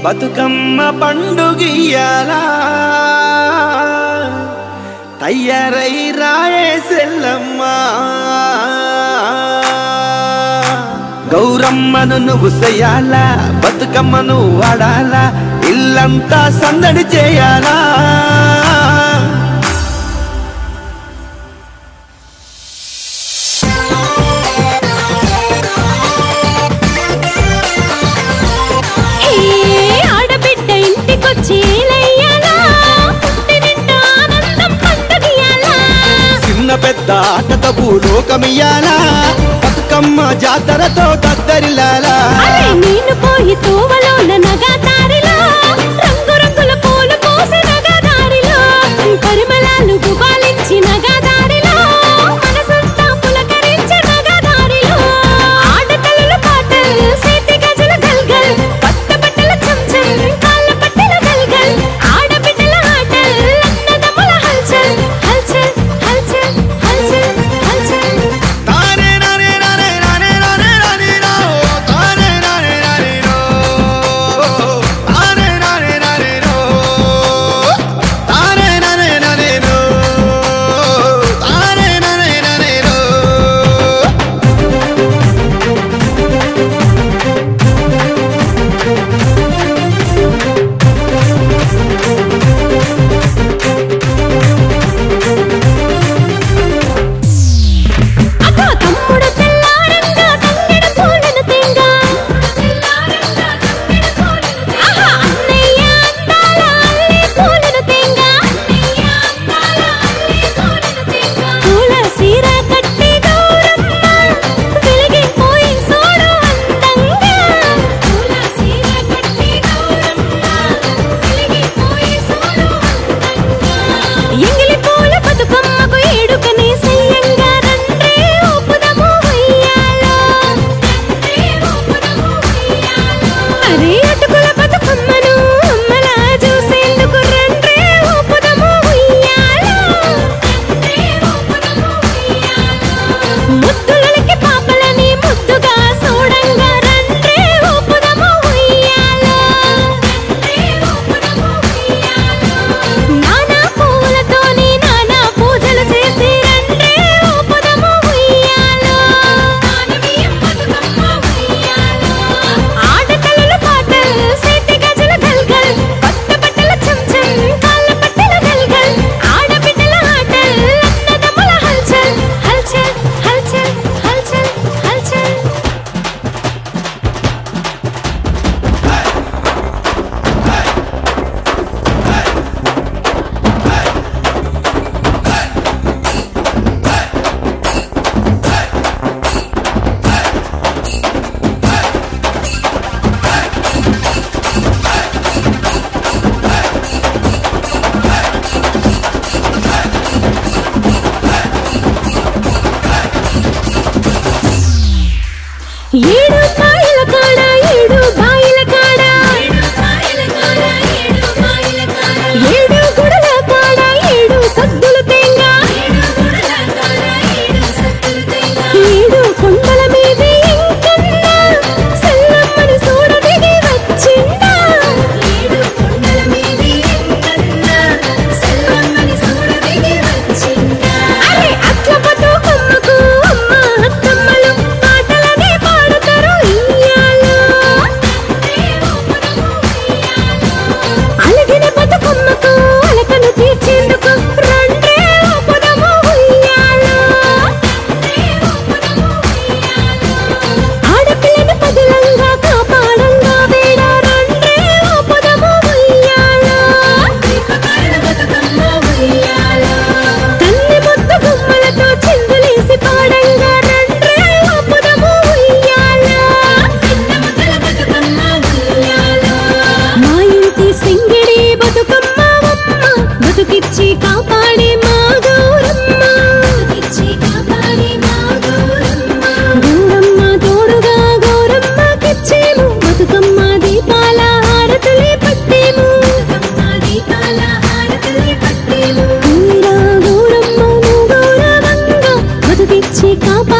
బతుకమ్మ పండుగియాలా తయ్యారై రాయే సెల్లమ్మ గౌరమ్మను నువ్వు చెయ్యాలా బతుకమ్మను వాడాలా ఇల్లంతా సందడి చేయాలా పెద్ద ఆటతో భూలోకమియాలా బతుకమ్మ జాతరతో దద్దరిల్లాలా నేను పోయి తోవలోన నగదారిలో రంగు రంగుల పూలు పోసి నగదారిలో పరిమళాలు గుబాలించి నగదారిలో మనసంతా పులకరించి నగదారిలో ఆడతలు పాటలు సేతి గజల గల్గల్ పట్ట బట్టల చంచం కాళ్ళ పట్టెల గల్గల్ ఆడబిడ్డల ఆటలు అన్నదమ్ముల హల్చల్ హల్చల్ హల్చల్ హల్చల్ హల్చల్ తానే నానే నానే నానే నానే నానే నో తానే నానే నానే నో తానే నానే నానే నో తానే నానే నానే నో తానే నానే నానే నో అగో తమ్ముడు తెల్లారంగా తంగెడ పూలను తెంగ ఆహా అన్నయ్య అందాల అల్లి పూలను తెంగ పూల సీర కట్టి గౌరమ్మ వెలిగిపోయి చూడు అందంగా పూల సీర కట్టి గౌరమ్మ వెలిగిపోయి చూడు అందంగా ఎంగిలి పూల బతుకమ్మకు ఏడుకనే సయ్యంగా రండ్రే ఊపుదము ఉయ్యాలో అరే అటుకుల బతుకమ్మను అమ్మలా చూసేందుకు రండ్రే ఊపుదము ఉయ్యాలో ముద్దులకి పాపలని ముద్దుగా చూడంగా రండ్రే ఊపుదము ఉయ్యాలో నానా పూలతోని నానా పూజలు చేసి రండ్రే ఊపుదము ఉయ్యాలో ఆడతలు పాటలు సేతి గజల గల్గల్ పట్ట బట్టల చంచం కాళ్ళ పట్టెల గల్గల్ ఆడబిడ్డల ఆటలు అన్నదమ్ముల హల్చల్ హల్చల్ హల్చల్ హల్చల్ హల్చల్ ఏడు కాయల కాడ ఏడు బాయిల కాడ ఏడు గుడల కాడ ఏడు సద్దులు తేంగ ఏడు కొండల మీద ఇంకన్నా సెల్లమ్మని చూడ దిగి వచ్చిందా అరే అట్ల బతుకమ్మకు అమ్మ అత్తమ్మలు పాటలనే పాడతారు ఇయ్యాలో అలగిన బతుకమ్మకు అలకను తీర్చేందుకు రండ్రే ఊపుదము ఉయ్యాలో ఆడపిల్లని పదిలంగా కాపాడంగా వేడ రండ్రే ఊపుదము ఉయ్యాలో తల్లి ముద్దు గుమ్మలతో చిందులేసి పాడంగా రండ్రే ఊపుదము ఉయ్యాలో మా ఇంటి సింగిడి బతుకమ్మ అమ్మ బతుకిచ్చి కాపాడే మా గౌరమ్మ గౌరమ్మ తోడుగా గౌరమ్మకిచ్చేము బతుకమ్మ దీపాల హారతులే పట్టేము మీరా గౌరమ్మను గౌరవంగా బతుకిచ్చి కాపాడే